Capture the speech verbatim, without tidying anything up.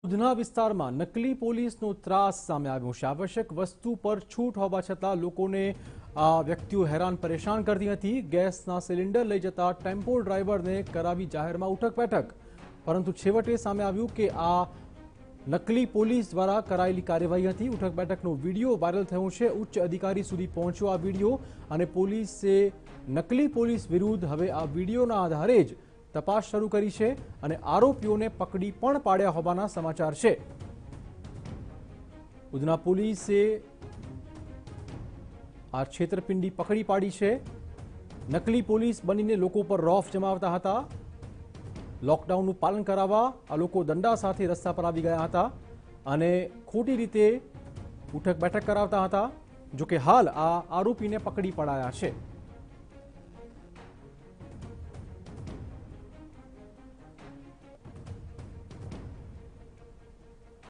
ઉધના વિસ્તારમાં નકલી પોલીસનો ત્રાસ સામે આવ્યો છે। આવશ્યક વસ્તુ પર છૂટ હોવા છતાં લોકોને આ વ્યક્તિઓ હેરાન પરેશાન કરતી હતી। ગેસના સિલિન્ડર લઈ જતા ટેમ્પો ડ્રાઈવરને કરાવી જાહેરમાં ઉઠક બેઠક, પરંતુ છેવટે સામે આવ્યું કે આ નકલી પોલીસ દ્વારા કરાયેલી કાર્યવાહી હતી। ઉઠક બેઠકનો વિડીયો વાયરલ થયો છે। ઉચ્ચ અધિકારી સુધી પહોંચ્યો આ વિડીયો અને પોલીસે નકલી પોલીસ વિરુદ્ધ હવે આ વિડીયોના આધારે જ तपास शुरू करी है और आरोपीओं ने पकड़ी पण पाड्या होवाना समाचार है। उधना पोलीसे आ छेतरपिंडी पकड़ी पाड़ी है। नकली पोलीस बनीने लोको पर रौफ जमावता हता। लॉकडाउन पालन करावा आ लोको दंडा साथे रस्ता पर आवी गया हता अने खोटी रीते उठक बैठक करावता हता। जो कि हाल आ आरोपी ने पकड़ी पड़ाया है।